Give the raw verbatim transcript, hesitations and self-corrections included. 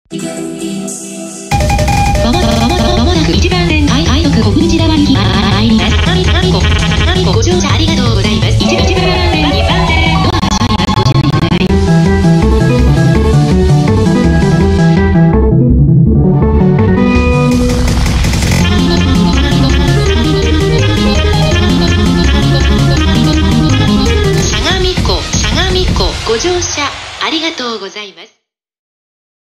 まもまもまもなく一番線快速小口田割り参ります。さみさみごさみごご乗車ありがとうございます。一番線にばん線ドアが閉まります。ご注意ください。相模湖相模湖ご乗車ありがとうございます。